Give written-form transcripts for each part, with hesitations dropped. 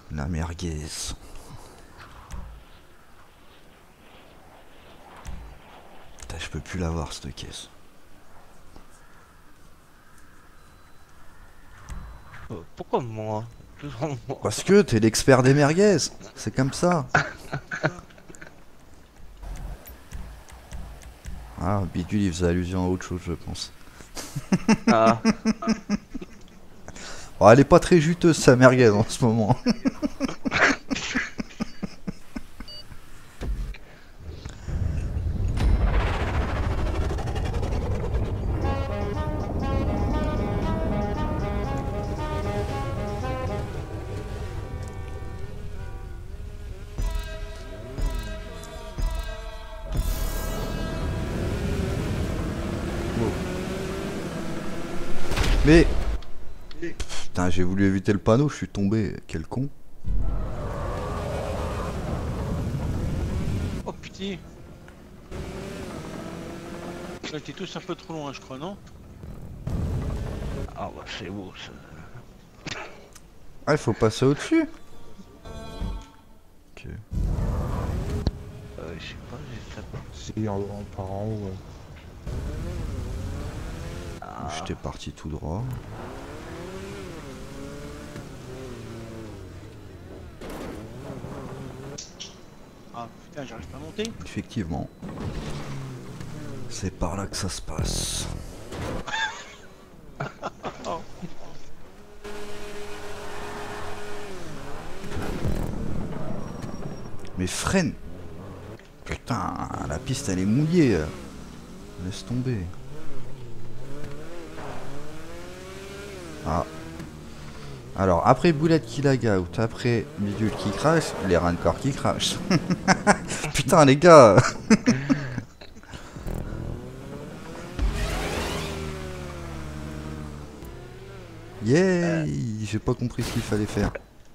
La merguez. Putain, je peux plus l'avoir cette caisse. Pourquoi moi? Toujours moi. Parce que t'es l'expert des merguez. C'est comme ça. Ah, Bidule il faisait allusion à autre chose, je pense. Ah, Oh, elle est pas très juteuse sa merguez en ce moment. Mais putain, j'ai voulu éviter le panneau, je suis tombé. Quel con. Oh putain. Ça était tous un peu trop loin, je crois, non? ah bah c'est beau ça. Ah, il faut passer au-dessus. Ok. Je sais pas, j'ai ça. Si, en par en haut, ouais. J'étais parti tout droit. Ah putain, j'arrive pas à monter. Effectivement. C'est par là que ça se passe. Mais freine. Putain, la piste elle est mouillée. Laisse tomber. Ah. Alors, après Boulette qui lag out, après Bidule qui crash, les rancors qui crashent. Putain, les gars. Yay. J'ai pas compris ce qu'il fallait faire.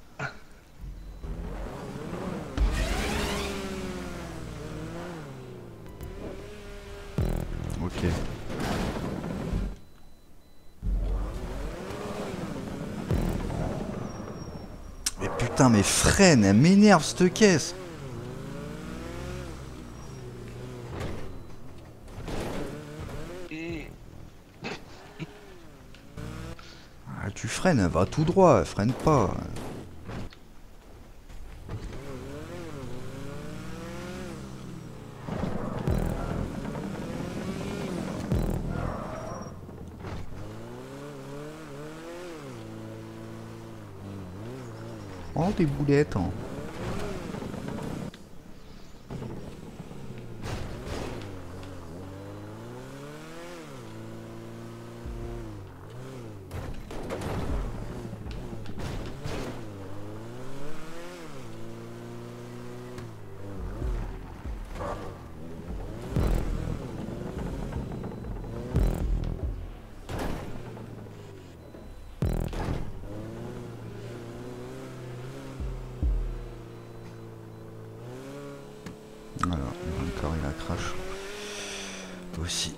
Ok. Mais putain, mais freine, elle m'énerve cette caisse. Et... Ah, tu freines, elle va tout droit, elle freine pas. Oh, des boulettes. Hein. Voilà, encore il a crash. Aussi.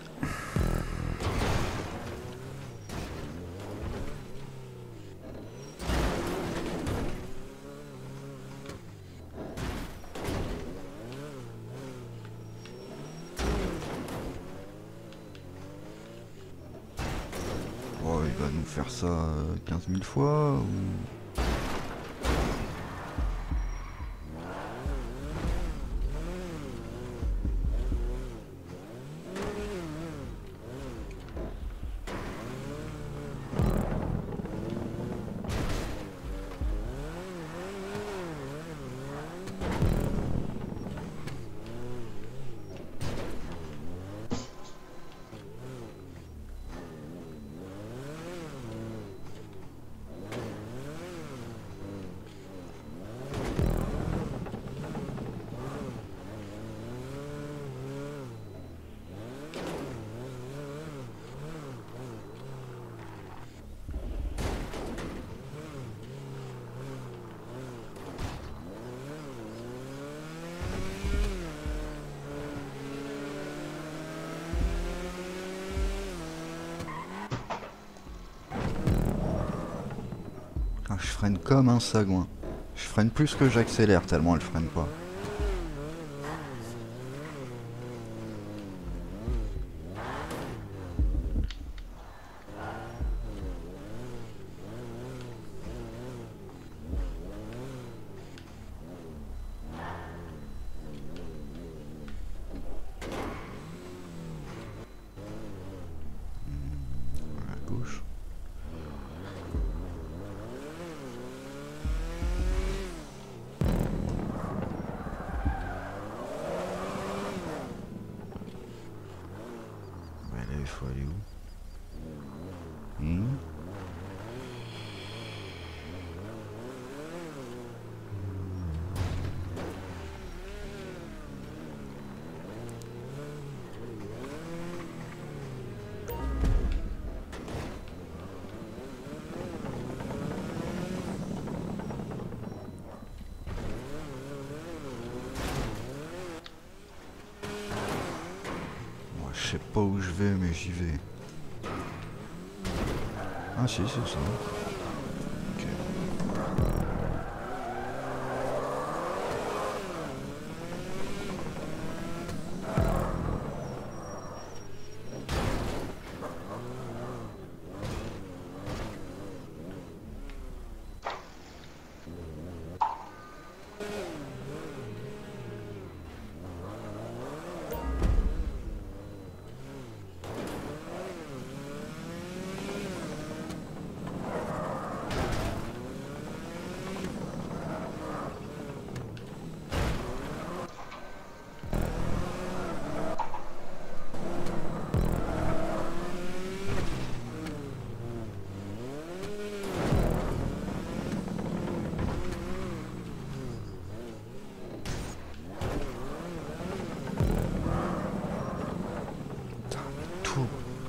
Oh, il va nous faire ça 15 000 fois ou... Ah, je freine comme un sagouin. Je freine plus que j'accélère tellement elle freine pas. À gauche. Ouais, là il faut aller où? Moi je sais pas où je vais mais j'y vais. Ah si c'est ça. Ok. Tout.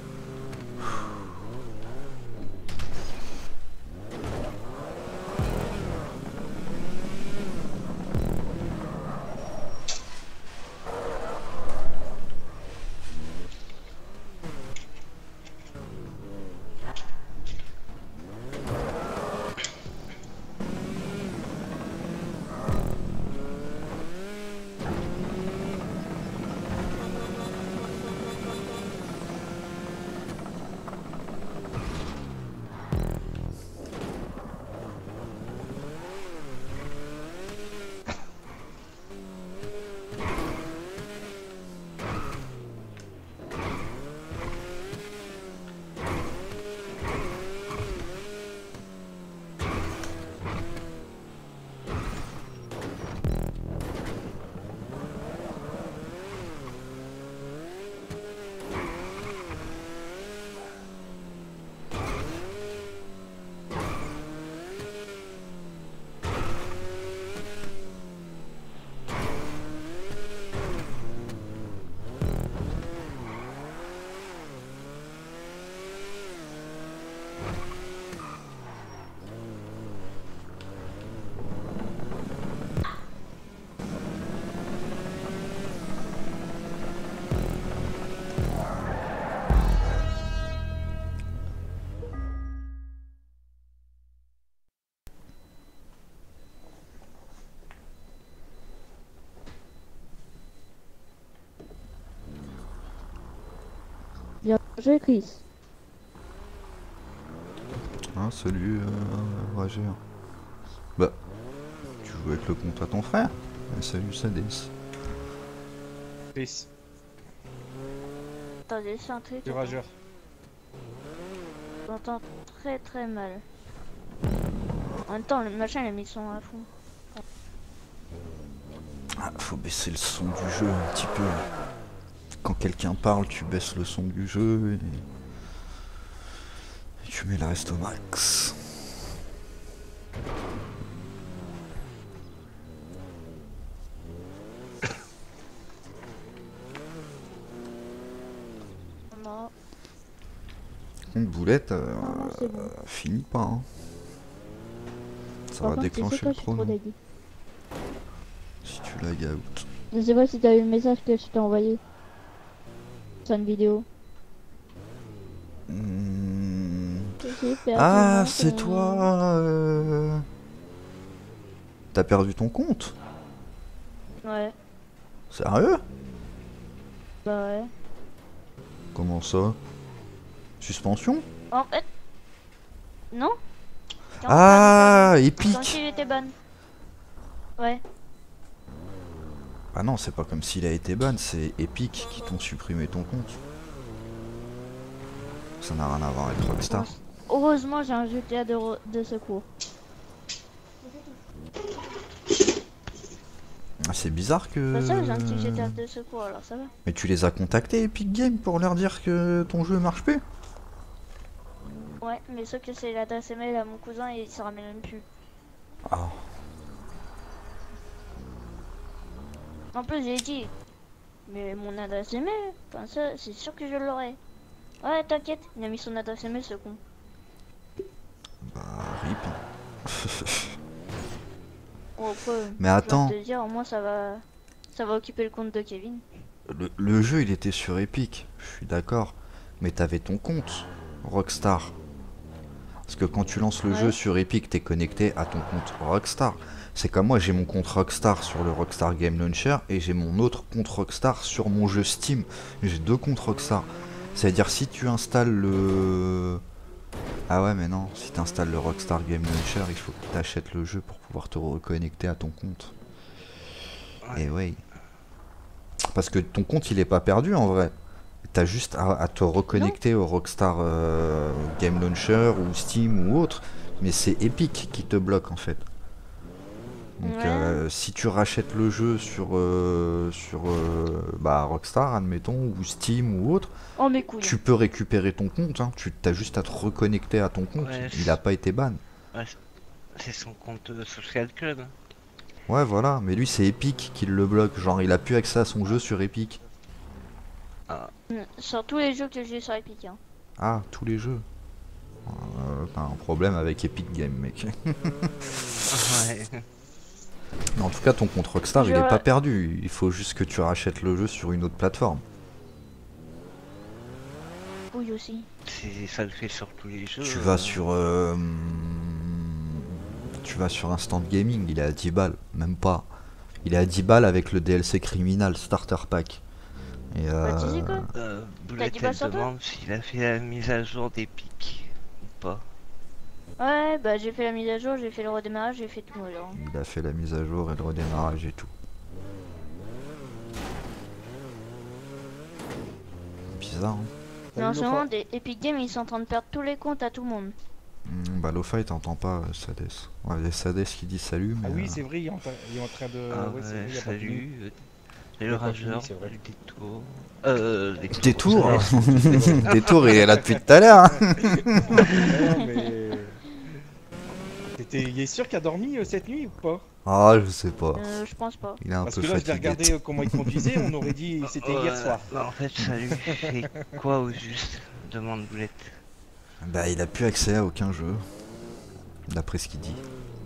Bien joué, Chris. Ah salut Roger. Bah, tu joues avec le compte à ton frère? Salut Sadès. Chris, Attendez, c'est un truc. c'est Roger. Je m'entends très très mal. En même temps, le machin il a mis son à fond. Ah, faut baisser le son du jeu un petit peu. Quand quelqu'un parle, tu baisses le son du jeu et tu mets le reste au max. Non, Une boulette, non, c'est bon. finit pas. Hein. Ça Par va contre, tu sais déclencher quoi, le je suis trop chrono. dégueu. Si tu lag out. Je sais pas si t'as eu le message que je t'ai envoyé. C'est une vidéo. Hmm. J'ai perdu Ah, mon c'est temps. toi T'as perdu ton compte? Ouais, Sérieux? bah ouais. Comment ça? Suspension? En fait, non. Quand Ah, Quand Epic! il était ban. Ouais. Ah non, c'est pas comme s'il a été ban, c'est Epic qui t'ont supprimé ton compte. Ça n'a rien à voir avec Rockstar. Heureusement, j'ai un GTA de secours. Ah, c'est bizarre que... Bah ça, j'ai un petit GTA de secours, alors ça va. Mais tu les as contactés Epic Games pour leur dire que ton jeu marche plus? Ouais, mais sauf que c'est l'adresse email à mon cousin et il se ramène même plus. Ah. En plus, j'ai dit, mais mon adresse email, enfin ça, c'est sûr que je l'aurai. Ouais, t'inquiète, il a mis son adresse email, ce con. Bah, rip. Bon, après, Mais je attends. viens de te dire, au moins ça va occuper le compte de Kevin. Le jeu il était sur Epic, je suis d'accord. Mais t'avais ton compte Rockstar. Parce que quand tu lances le Ouais. jeu sur Epic, t'es connecté à ton compte Rockstar. C'est comme moi, j'ai mon compte Rockstar sur le Rockstar Game Launcher et j'ai mon autre compte Rockstar sur mon jeu Steam. J'ai deux comptes Rockstar. C'est-à-dire si tu installes le... Ah ouais mais non, si tu installes le Rockstar Game Launcher, il faut que tu achètes le jeu pour pouvoir te reconnecter à ton compte. Ouais. Et ouais. Parce que ton compte il est pas perdu en vrai. T'as juste à te reconnecter au Rockstar Game Launcher ou Steam ou autre. Mais c'est Epic qui te bloque en fait. Donc Ouais. si tu rachètes le jeu sur bah, Rockstar admettons ou Steam ou autre, Oh mes couilles. tu peux récupérer ton compte. Hein. Tu t'as juste à te reconnecter à ton compte. Ouais, Il a pas été ban. Ouais, c'est son compte social club. Ouais voilà. Mais lui c'est Epic qui le bloque. Genre il a plus accès à son jeu sur Epic. Sur tous les jeux que j'ai sur Epic. Hein. Ah tous les jeux. T'as un problème avec Epic Games mec. Ouais. Mais en tout cas, ton compte Rockstar, il Je- est pas perdu. Il faut juste que tu rachètes le jeu sur une autre plateforme. Oui aussi. Ça le fait sur tous les jeux. Tu vas sur... tu vas sur Instant Gaming, il est à 10 balles. Même pas. Il est à 10 balles avec le DLC Criminal Starter Pack. Et Bah, tu sais quoi Boulette, dit pas elle ça, toi demande s'il a fait la mise à jour d'Epic ou pas. Ouais, bah j'ai fait la mise à jour, j'ai fait le redémarrage, j'ai fait tout alors. il a fait la mise à jour et le redémarrage et tout. Bizarre, hein. Mais en Salut, ce Lofa. moment, des Epic Games, ils sont en train de perdre tous les comptes à tout le monde. Bah Lofa, il t'entend pas, Sades. Ouais, il y a Sades qui dit salut, mais... Ah oui, c'est vrai, il est en train de. Ah ouais, c'est vrai, ouais, il a pas fini. salut. Il Le a pas fini, rageur, c'est vrai. le détour. Détour Détour, il est là depuis tout à l'heure. Hein. Non, mais. Il est sûr qu'il a dormi cette nuit ou pas? Ah, je sais pas. Je pense pas. Il est un Parce peu que là, je l'ai fatigué. regardé comment il conduisait, on aurait dit c'était hier soir. Bah, en fait, ça lui fait quoi au juste? Demande Boulette. Bah, il a plus accès à aucun jeu. D'après ce qu'il dit.